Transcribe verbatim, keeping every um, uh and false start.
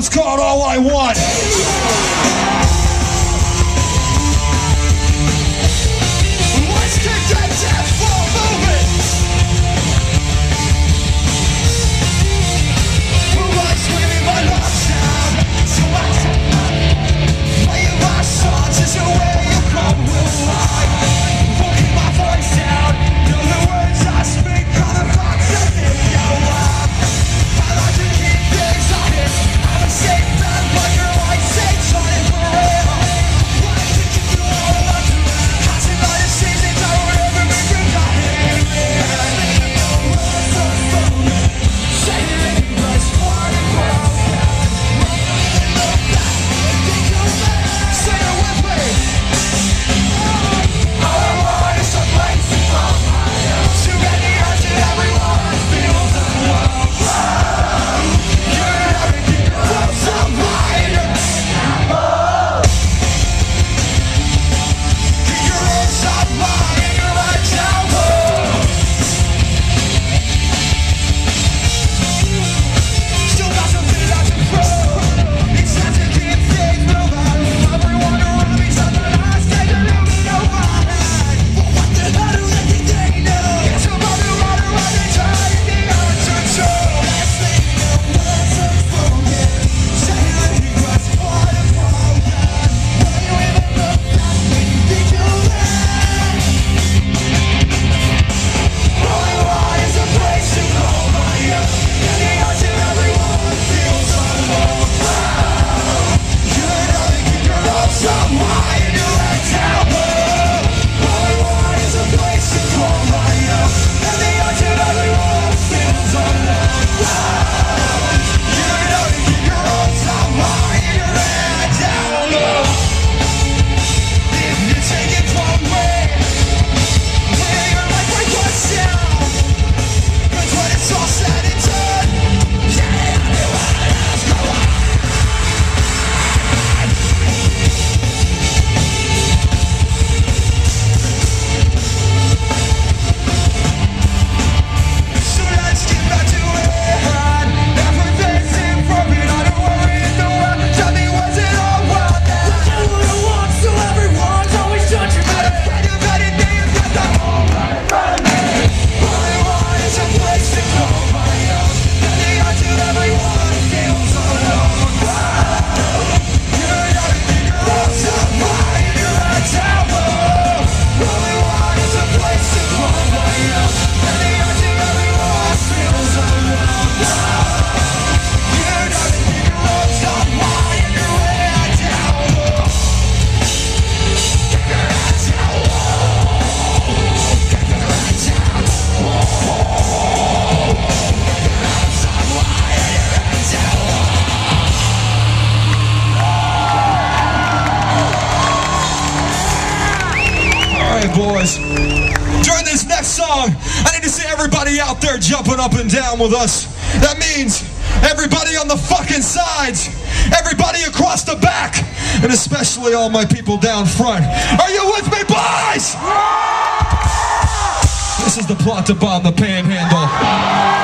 called All I Want. Let's kick that dance floor moving. We're like screaming my love sound. So I play you my songs is the way you come with life. Won't keep my voice out. Know the words I speak on the box that make you laugh. I like to keep things honest. I'm a safe man, but your life saves on it forever. Why did you do all of that? Passing by the seasons, I would ever be forgotten. Say it was part of growth. Say it with me. All I want is a place to call my own. Too many hearts and everyone feels alone. You're everything that floats on my head. Keep your hands up high and your head down low. Still got something left to prove. It's time to keep things moving. Everyone around me's on the last day to live in no mind. But what the hell do they think they know? It's about to run around and try to get answered to. Let's make the words unfolded. Say it was part of broken. When you even look back, when you think you'll end. All I want is a place to call my own. And the odds of everyone feels alone. You're not keep your hopes up high and your head down low. All I want is a place to call my own. And the odds of everyone feels alone. You're not keep your hopes up high and your head down low. If you take it one way, where your life might go down. Cause when it's all said and done, yeah, everyone else go on. So let's get back to it. Everything's imperfect, I don't worry in the world. Tell me, was it all worth it? Do what I want, so everyone's always judging me. Kind of anything you've got the whole right in front of me. All I want is a place to call my own. And the odds of everyone feels alone. You're not keep your hopes up high and your head down low. All I want is a place to call my own. And the odds of everyone feels alone. You're not keep your hopes up high and your head down low. Keep your head down low. Keep your head down low. Keep your hopes up high and your head down low. Alright, boys. During this next song, I need to see everybody out there jumping up and down with us. That means everybody on the fucking sides, everybody across the back, and especially all my people down front. Are you with me, boys? This is the plot to bomb the Panhandle.